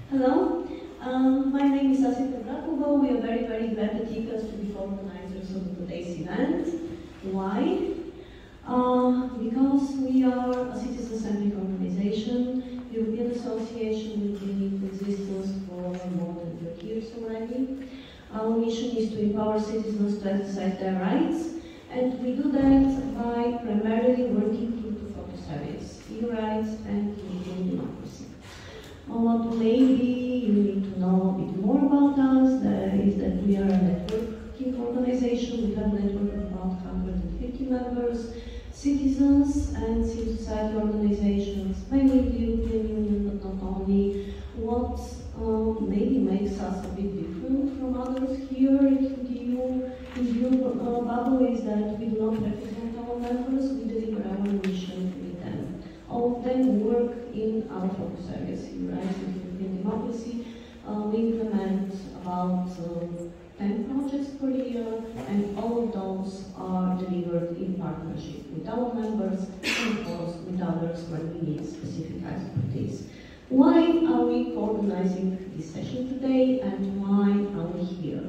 Hello, my name is Assya Kavrakova. We are very glad that ECAS to be organizers of today's event. Why? Because we are a citizen-centric organization. The European Association has been in existence for more than 30 years already. Our mission is to empower citizens to exercise their rights, and we do that by primarily working through two focus areas: EU rights and European democracy. What maybe you need to know a bit more about us is that we are a networking organization. We have a network of about 150 members, citizens and civil society organizations, mainly the European Union, but not only. What maybe makes us a bit different from others here in the EU bubble is that we do not represent our members, we deliver our mission with them. All of them work in our focus areas, EU rights and European democracy. We implement about 10 projects per year, and all of those are delivered in partnership with our members and, of course, with others when we need specific expertise. Why are we organizing this session today, and why are we here?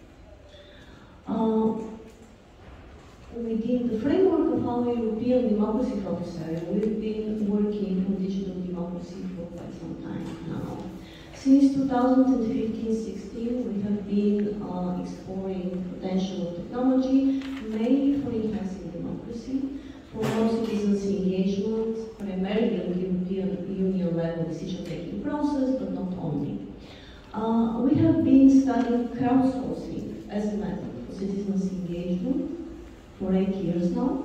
Within the framework of our European democracy focus area, we've been working on digital democracy for quite some time now. Since 2015-16, we have been exploring potential of technology, mainly for enhancing democracy, for more citizens' engagement, primarily in the European Union level decision-making process, but not only. We have been studying crowdsourcing as a method for citizens' engagement for 8 years now.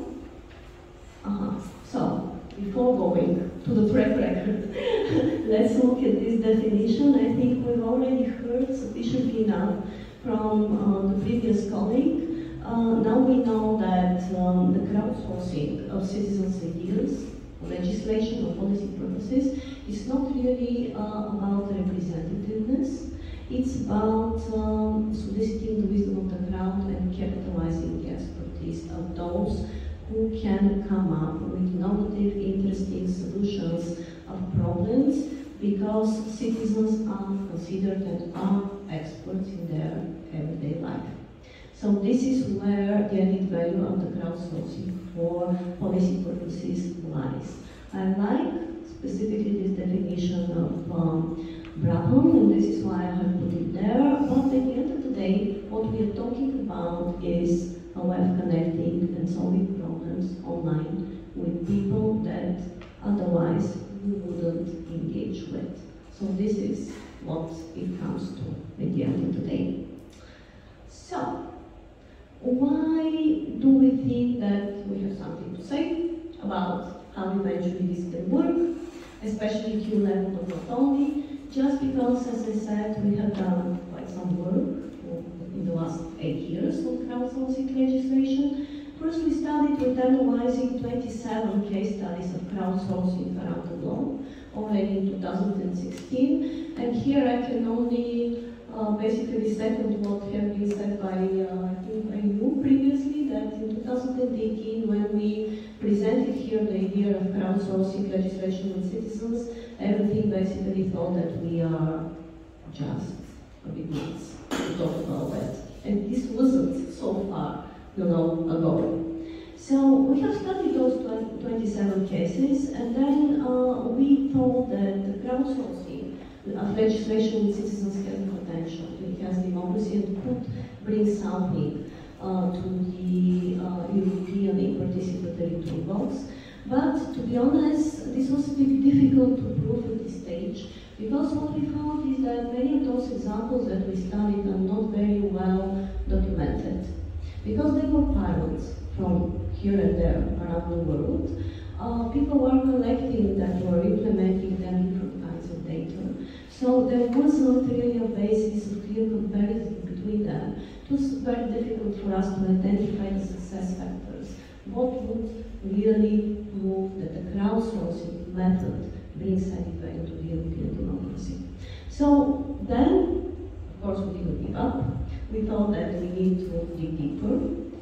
So, before going to the track record, let's look at this definition. I think we've already heard sufficiently enough from the previous colleague. Now we know that the crowdsourcing of citizens' ideas, legislation or policy purposes, is not really about representativeness. It's about soliciting the wisdom of the crowd and capitalizing the expertise of those who can come up with innovative, interesting solutions of problems, because citizens are considered and are experts in their everyday life. So this is where the added value of the crowdsourcing for policy purposes lies. I like specifically this definition of Brabham, and this is why I have put it there. But at the end of the day, what we are talking about is a way of connecting and solving problems online with people that otherwise we wouldn't engage with. So this is what it comes to at the end of the day. So, why do we think that we have something to say about how eventually this can work, especially at EU level, but not only? Just because, as I said, we have done quite some work in the last 8 years on crowdsourcing legislation. First, we started with analyzing 27 case studies of crowdsourcing around the globe, already in 2016. And here I can only basically second what have been said by, I think by you previously, that in 2018, when we presented here the idea of crowdsourcing legislation with citizens, everything basically thought that we are just a bit nuts to talk about that. And this wasn't so far, ago. So we have studied those 27 cases, and then we thought that the crowdsourcing of legislation with citizens has the potential to enhance democracy and could bring something to the European participatory toolbox. But to be honest, this was a bit difficult to prove at this stage, because what we found is that many of those examples that we studied are not very well documented. Because they were pilots from here and there around the world, people were collecting them or implementing them different kinds of data. So there was not really a basis of clear comparison between them. It was very difficult for us to identify the success factors. What would really prove that the crowdsourcing method brings added value to the European democracy? So then, of course, we didn't give up. We thought that we need to dig deeper.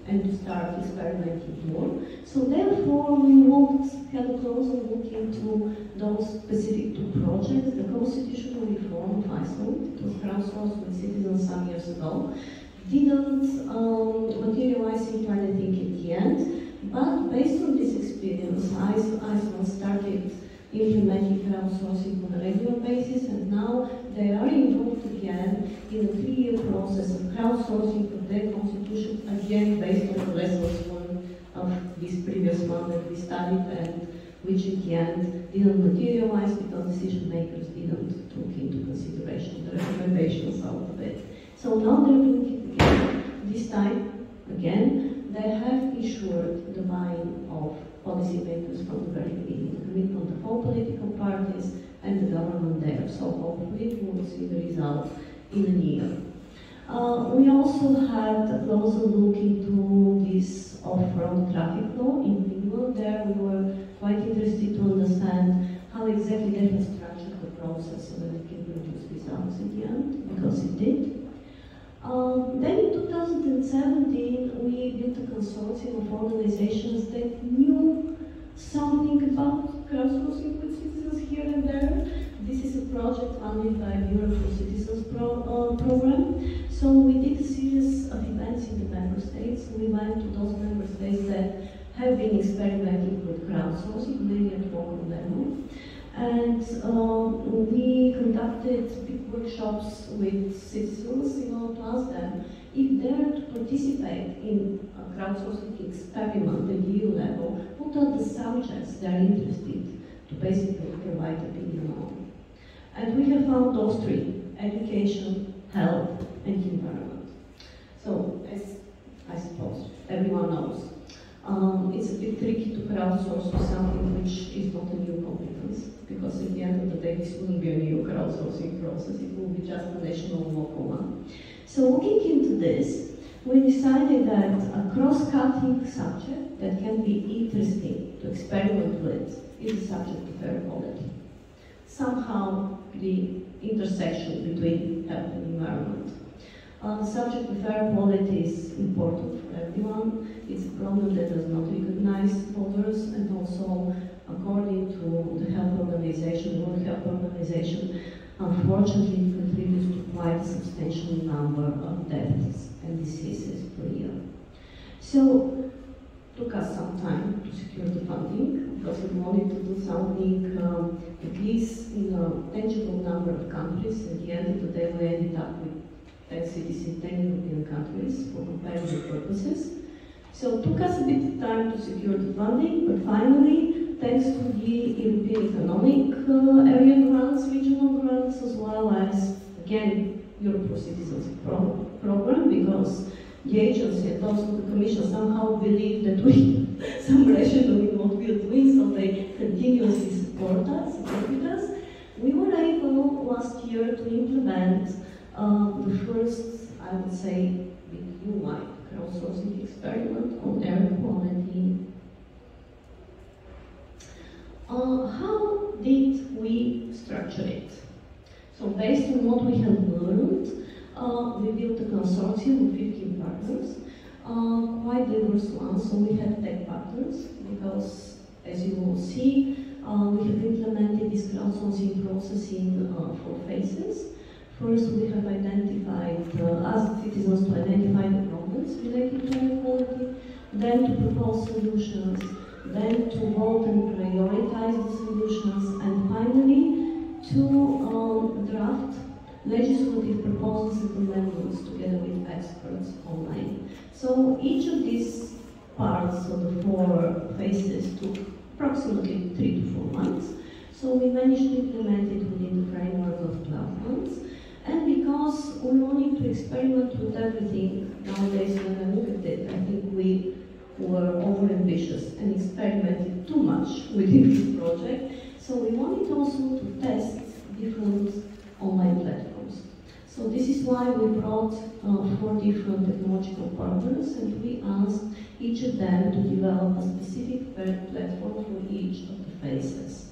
and to start experimenting more. So therefore, we had a closer look into those specific two projects. The constitutional reform of Iceland, it was crowdsourced with citizens some years ago, didn't materialize into anything in the end, but based on this experience, Iceland started implementing crowdsourcing on a regular basis, and now they are involved again in a 3-year process of crowdsourcing of their constitution, again based on the lessons learned of this previous one that we studied, and which in the end didn't materialize because decision makers didn't take into consideration the recommendations out of it. So now they're doing it again. This time, again, they have ensured the buy-in of policymakers from the very beginning, the commitment of all political parties and the government there. So hopefully we will see the result in a year. We also had a closer look into this off-road traffic law in Finland. There we were quite interested to understand how exactly they have structured the process so that it can produce results in the end, because it did. Then in 2017, we built a consortium of organizations that knew something about crowdsourcing with citizens here and there. This is a project funded by the Europe for Citizens program. So we did a series of events in the member states. We went to those member states that have been experimenting with crowdsourcing, mainly at local level. And we conducted big workshops with citizens in order to ask them if they're to participate in a crowdsourcing experiment at EU level, what are the subjects they're interested to basically provide opinion on. And we have found those three: education, health, and environment. So, as I suppose everyone knows, it's a bit tricky to crowdsource something which is not a new competence, because at the end of the day this wouldn't be a new crowdsourcing process, it will be just a national local one. So looking into this, we decided that a cross-cutting subject that can be interesting to experiment with is the subject of air quality. Somehow the intersection between health and environment. The subject of air quality is important for everyone. It's a problem that does not recognize borders, and also, according to the Health Organization, World Health Organization, unfortunately it contributes to quite a substantial number of deaths and diseases per year. So, it took us some time to secure the funding, because we wanted to do something at least in a tangible number of countries. At the end of the day, we ended up with 10 cities in 10 European countries for comparative purposes. So it took us a bit of time to secure the funding, but finally, thanks to the European Economic Area grants, regional grants, as well as, again, Europe for Citizens program, because the agency and also the Commission somehow believe that we some rational in what we are doing, so they continuously support with us. We were able last year to implement the first, I would say, EU-wide crowdsourcing experiment on air quality. How did we structure it? So based on what we have learned, we built a consortium of 15 partners, quite diverse ones. So we have tech partners, because as you will see, we have implemented this crowdsourcing process in 4 phases. First, we have identified, asked citizens to identify the problems related to air quality, then to propose solutions, then to vote and prioritize the solutions, and finally to draft legislative proposals and amendments together with experts online. So each of these parts of the 4 phases took approximately 3 to 4 months. So we managed to implement it within the framework of 12 months. And because we wanted to experiment with everything, nowadays when I look at it, I think we were over-ambitious and experimented too much within this project. So we wanted also to test different online platforms. So this is why we brought 4 different technological partners, and we asked each of them to develop a specific platform for each of the phases.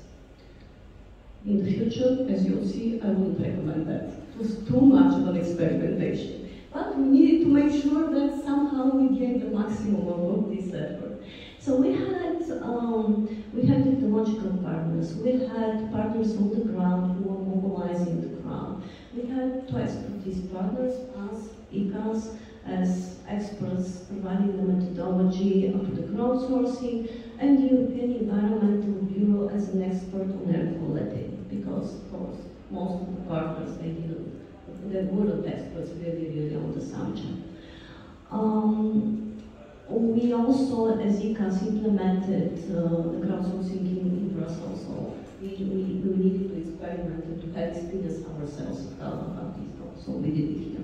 In the future, as you'll see, I wouldn't recommend that. It was too much of an experimentation. But we needed to make sure that somehow we get the maximum of this effort. So we had technological partners, we had partners on the ground who were mobilizing the crowd. We had two expertise partners, us, ECAS, as experts providing the methodology of the crowdsourcing, and the European Environmental Bureau as an expert on air quality, because of course most of the partners, they weren't experts really on the subject. We also, as ECAS, implemented the crowdsourcing in Brussels, so we needed to experiment and to have experience ourselves about this, so we did it here.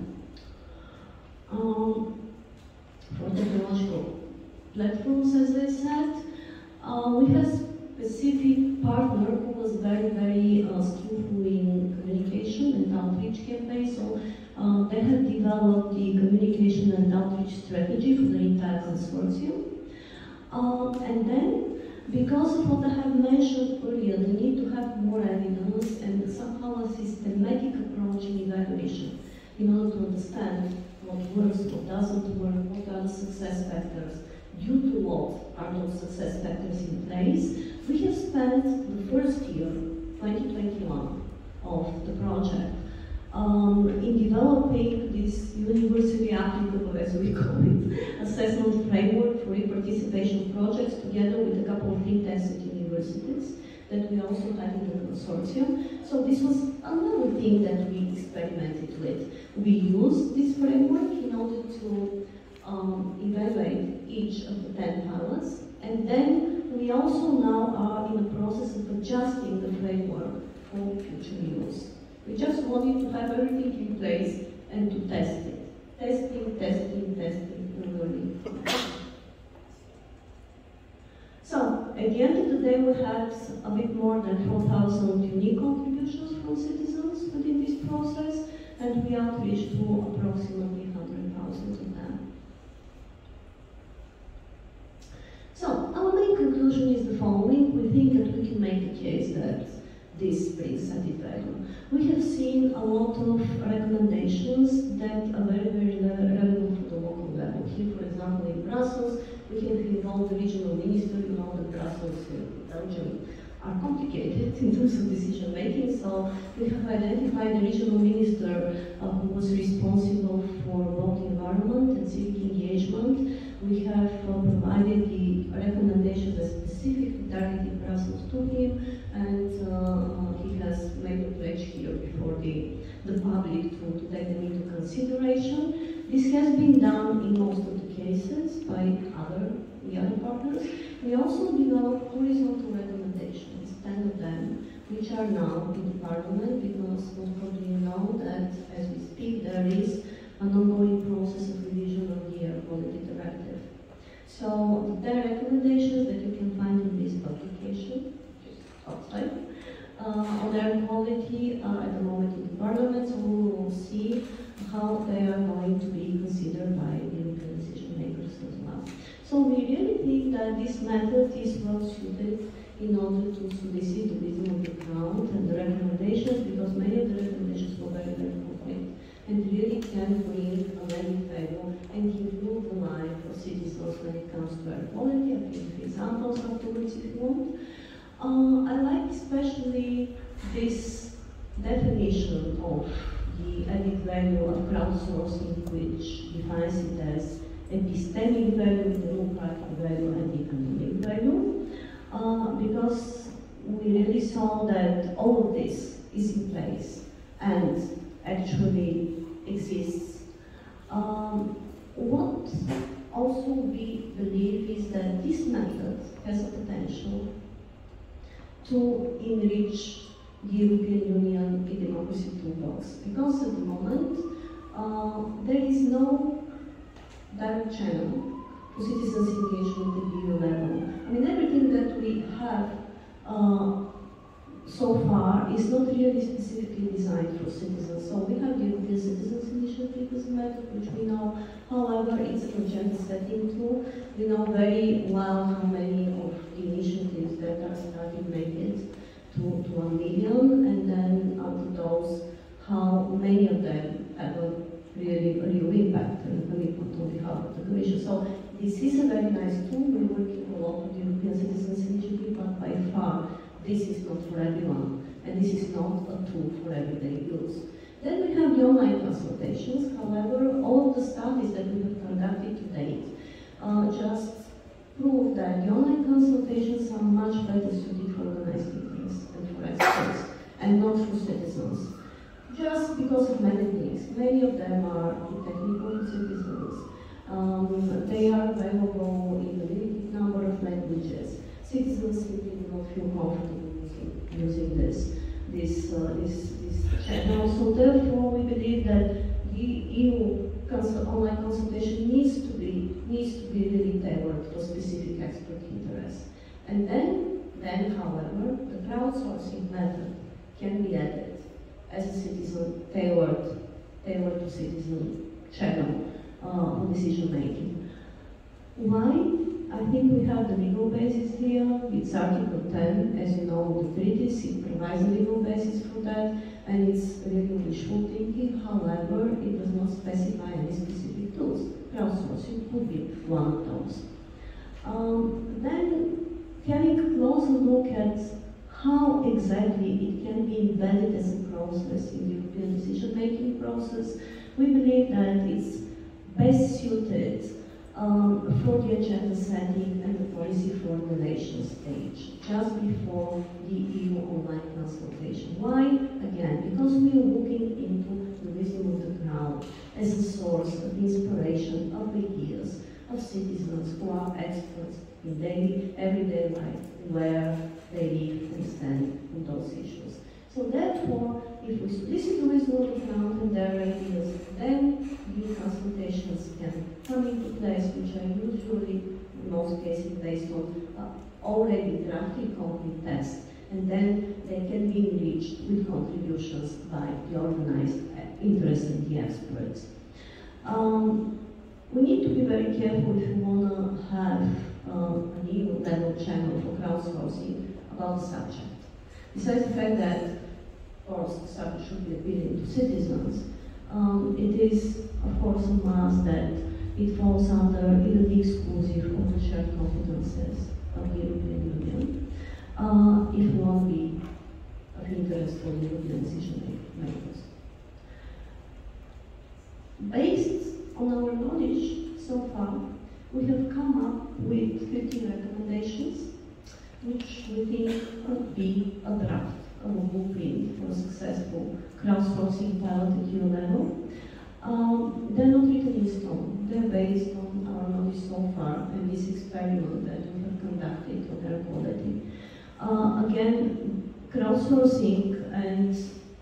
For technological platforms, as I said, we had a specific partner who was very skillful in communication and outreach campaigns. So they had developed the communication and outreach strategy for the entire consortium. And then, because of what I have mentioned earlier, the need to have more evidence and somehow a systematic approach in evaluation in order to understand what works, what doesn't work, what are the success factors, due to what are those success factors in place. We have spent the first year, 2021, of the project in developing this universally applicable, as we call it, assessment framework for e-participation projects together with a couple of think tanks at universities that we also had in the consortium. So this was another thing that we experimented with. We used this framework in order to evaluate each of the 10 pilots, and then we also now are in the process of adjusting the framework for future use. We just wanted to have everything in place and to test it. Testing, and learning. So, at the end of the day, we had a bit more than 4,000 unique contributions from citizens within this process, and we outreached to approximately 100,000 of them. So, our main conclusion is the following. We think that we can make a case that this brings added value. We have seen a lot of recommendations that are very relevant for the local level. Here, for example, in Brussels, we have involved the regional minister. You know that Brussels and Belgium are complicated in terms of decision making, so we have identified the regional minister who was responsible for both environment and civic engagement. We have provided the recommendations that specifically targeted Brussels to him, and he has made a pledge here before the public to take them into consideration. This has been done in most of the cases by the other partners. We also developed horizontal recommendations, 10 of them, which are now in the Parliament, because most probably you know that as we speak there is an ongoing process of revision of the Air Quality Directive. So there are recommendations that you can find in this publication, just outside, on air quality at the moment in the Parliament, so we will see how they are going to be considered by the European decision makers as well. So we really think that this method is well suited in order to solicit the wisdom of the crowd and the recommendations, because many of the recommendations were very concrete and really can bring a very value and improve the life of citizens when it comes to air quality. I'll give you examples afterwards if you want. I like especially this definition of the added value of crowdsourcing, which defines it as epistemic value, democratic value, and economic value, because we really saw that all of this is in place and actually exists. What also we believe is that this method has a potential to enrich the European Union e-democracy toolbox, because at the moment there is no direct channel to citizens' engagement at the EU level. I mean, everything that we have so far is not really specifically designed for citizens. So we have the European Citizens Initiative as a method, which we know, however, it's a agenda setting tool. We know very well how many of the initiatives that are starting make it to 1 million, and then out of those, how many of them have a really a real impact and commitment on behalf of the Commission. So this is a very nice tool. We're working a lot with the European Citizens Initiative, but by far this is not for everyone, and this is not a tool for everyday use. Then we have the online consultations. However, all of the studies that we have conducted to date just prove that the online consultations are much better suited for organized interests and for experts, and not for citizens. Just because of many things. Many of them are technical citizens. They are available in a limited number of languages. Citizens simply do not feel comfortable using this channel. So therefore, we believe that the EU online consultation needs to be really tailored for specific expert interests. And then, however, the crowdsourcing method can be added as a citizen tailored to citizen channel on decision making. Why? I think we have the legal basis here. It's Article 10, as you know, the treaties. It provides a legal basis for that, and it's really wishful thinking. However, it does not specify any specific tools. Crowdsourcing could be one of those. Then, having a closer look at how exactly it can be embedded as a process in the European decision-making process, we believe that it's best suited for the agenda setting and the policy formulation stage, just before the EU online consultation. Why? Again, because we are looking into the wisdom of the crowd as a source of inspiration, of ideas, of citizens who are experts in everyday life, where they live and stand on those issues. So therefore, if we solicit the wisdom of the crowd and their ideas, then new consultations can come into place, which are usually, in most cases, based on already drafted concrete tests, and then they can be enriched with contributions by the organized interest and the experts. We need to be very careful if we want to have an EU-level channel for crowdsourcing about the subject. Besides the fact that, of course, the subject should be appealing to citizens, it is, of course, a must that it falls under either the exclusive or the shared competences of the European Union, if we want to be of interest for the European decision makers. Based on our knowledge so far, we have come up with 15 recommendations, which we think could be a draft of a blueprint for a successful crowdsourcing pilot at EU level. They're not written in stone. They're based on our knowledge so far and this experiment that we have conducted on air quality. Again, crowdsourcing and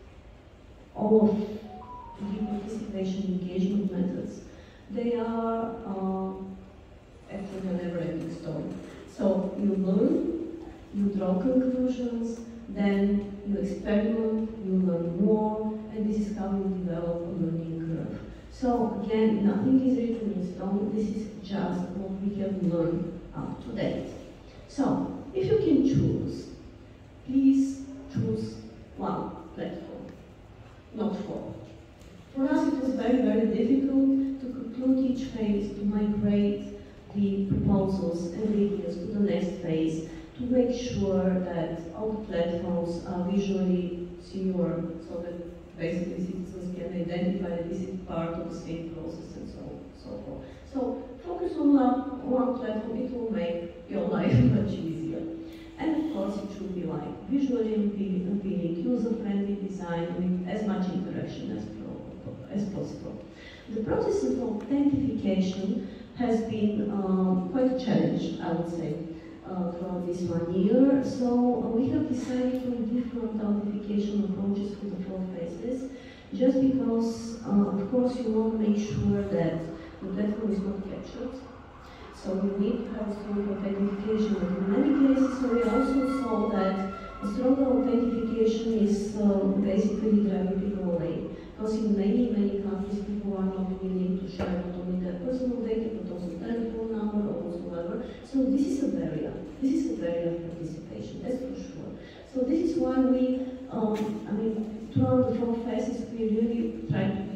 all of the participation engagement methods, they are actually a never-ending story. So you learn, you draw conclusions, then you experiment, you learn more, and this is how you develop a learning curve. So again, nothing is written in stone. This is just what we have learned up to date. So if you can choose, please choose one platform, not four. For us, it was very, very difficult to conclude each phase, to migrate the proposals and ideas to the next phase, to make sure that all the platforms are visually secure, so that basically citizens can identify that this is part of the same process and so forth. So focus on one platform, it will make your life much easier. And of course, it should be like visually appealing, user-friendly design with as much interaction as possible. The process of authentication has been quite a challenge, I would say, throughout this 1 year. So we have decided on different authentication approaches for the 4 phases, just because, of course, you want to make sure that the platform is not captured. So you need to have strong authentication. But in many cases, we also saw that a stronger authentication is basically driving people away. Because in many countries, people are not willing to share not only their personal data, but also telephone number or whatsoever. So this is a barrier. This is a barrier of participation, that's for sure. So this is why we, throughout the 4 phases, we really try to be as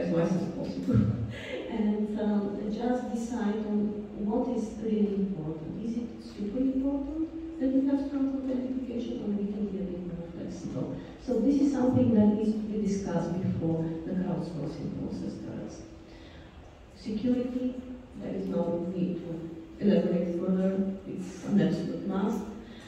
as wise as possible, and just decide on what is really important. Is it super important that we have strong authentication, or we can be a bit more flexible? So this is something that needs to be discussed before the crowdsourcing process starts. Security, there is no need to elaborate further, it's an absolute must.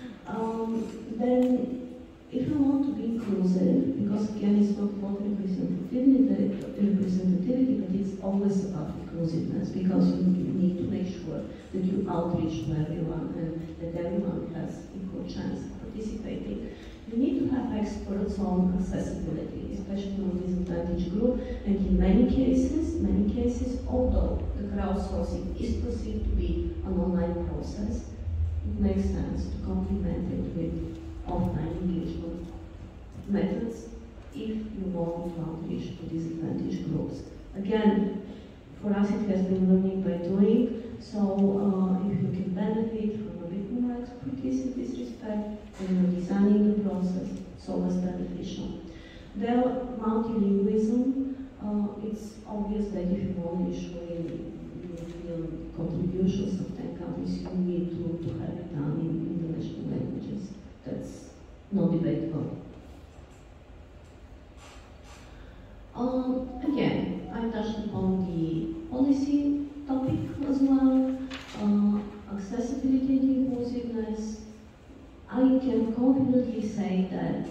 Then, if you want to be inclusive, because again it's not about representativity, but it's always about inclusiveness, because you need to make sure that you outreach to everyone and that everyone has equal chance of participating. You need to have experts on accessibility, especially on disadvantaged group, and in many cases, although the crowdsourcing is perceived to be an online process, it makes sense to complement it with offline engagement methods if you want to outreach to disadvantaged groups. Again, for us it has been learning by doing, so if you can benefit from a bit more expertise in this respect, when you're designing the process, it's always beneficial. Then multilingualism, it's obvious that if you only show European contributions of 10 countries, you need to have it done in the national languages. That's not debatable. Again, I touched upon the policy topic as well, accessibility and inclusiveness. I can confidently say that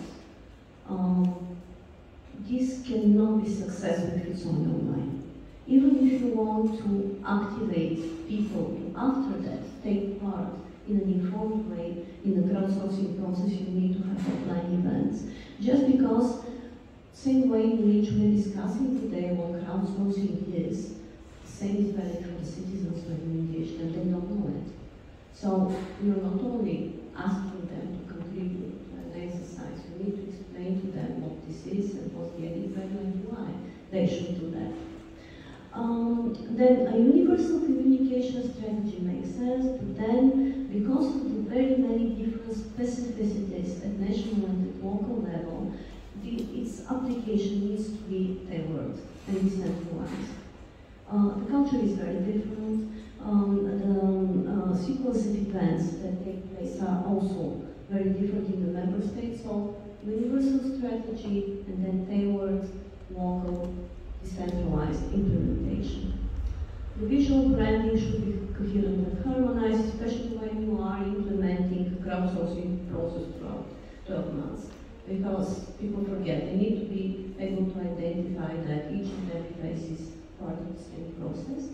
this cannot be successful if it's only online. Even if you want to activate people to after that take part in an informed way in the crowdsourcing process, you need to have offline events. Just because, same way in which we're discussing today what crowdsourcing is, same is valid for the citizens when you engage them, they don't know it. So you're not only asking them to contribute to an exercise, you need to explain to them what this is and what's the added value and why they should do that. Then a universal communication strategy makes sense, but then because of the very many different specificities at national and at local level, its application needs to be tailored and decentralized. The culture is very different. The sequence of events that take place are also very different in the member states. So universal strategy and then tailored, local, decentralized implementation. The visual branding should be coherent and harmonized, especially when you are implementing the crowdsourcing process throughout 12 months. Because people forget, they need to be able to identify that each and every place is part of the same process.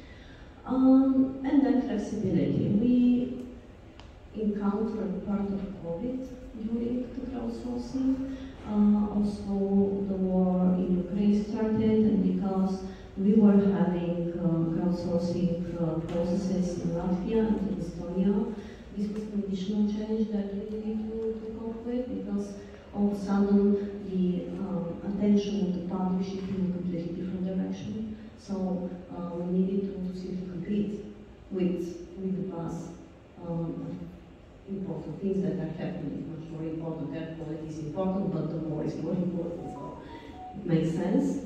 And then flexibility. We encountered part of COVID during the crowdsourcing. Also, the war in Ukraine started, and because we were having crowdsourcing processes in Latvia and in Estonia, this was an additional challenge that we needed to cope with, because all of a sudden the attention of the public shifted in a completely different direction. So we needed to simply compete with the past important things that are happening. Much more important, air quality is important, but the war is more important, so it makes sense.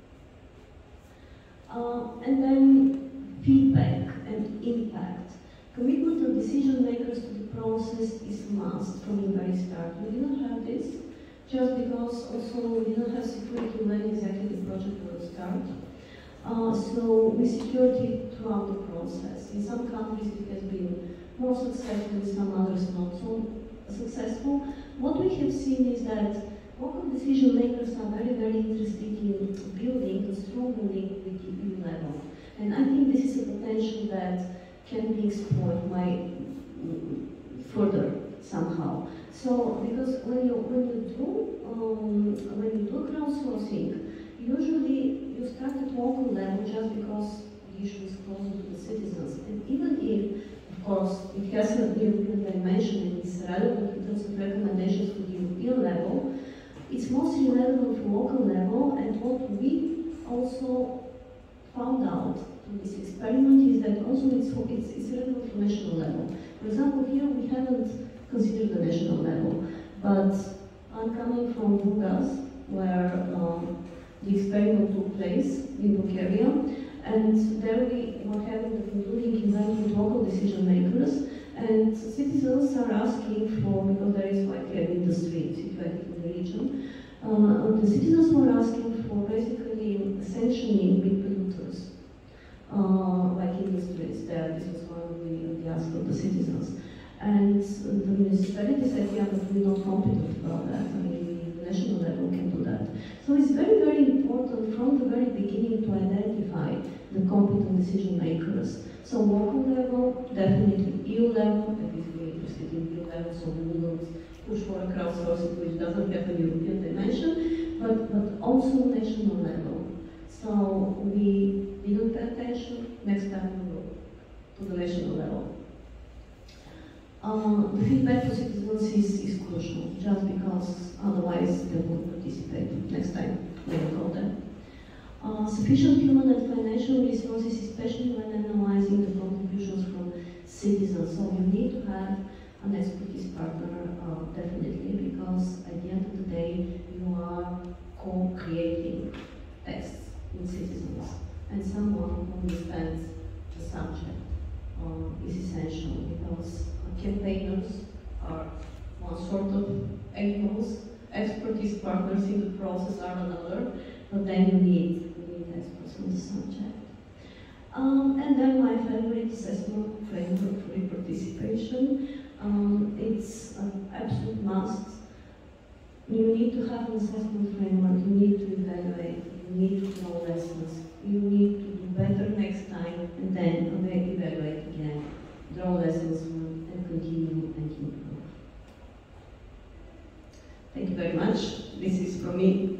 And then feedback and impact. Commitment of decision makers to the process is a must from the very start. We didn't have this just because also we didn't have security when exactly the project will start. So we secured it throughout the process. In some countries it has been more successful, in some others not so successful. What we have seen is that local decision makers are very, very interested in building a stronger link with the EU level. And I think this is a potential that can be explored by further somehow. So, because when you do crowdsourcing, usually you start at local level just because the issue is closer to the citizens. And even if, of course, it has a European dimension and it's relevant in terms of recommendations for the European level, it's mostly relevant for local level. And what we also found out in this experiment is that also it's relevant for national level. For example, here we haven't considered the national level, but I'm coming from Burgas, where The experiment took place in Bulgaria, and there we were having the concluding event with local decision makers, and citizens are asking for, because there is like an industry situated in the region, the citizens were asking for basically sanctioning big polluters, like industries there. This was one of the asks of the citizens. And the municipality said, yeah, but we're not competent about that. I mean, the national level can do that. So it's very, very important from the very beginning to identify the competent decision makers. So local level, definitely EU level, and if we're interested in EU level, so we will not push for a crowdsourcing which doesn't have a European dimension, but also national level. So we didn't pay attention, next time we will to the national level. The feedback to citizens is crucial, just because otherwise they won't participate. Next time we will call them. Sufficient human and financial resources, especially when analyzing the contributions from citizens. So you need to have an expertise partner, definitely, because at the end of the day, you are co-creating texts with citizens. And someone who understands the subject is essential, because campaigners are one sort of animals, expertise partners in the process are another, but then you need experts on the subject. And then my favorite assessment framework for participation. It's an absolute must. You need to have an assessment framework, you need to evaluate, you need to draw lessons, you need to do better next time, and then evaluate again, draw lessons and continue and improve. Thank you very much. This is from me.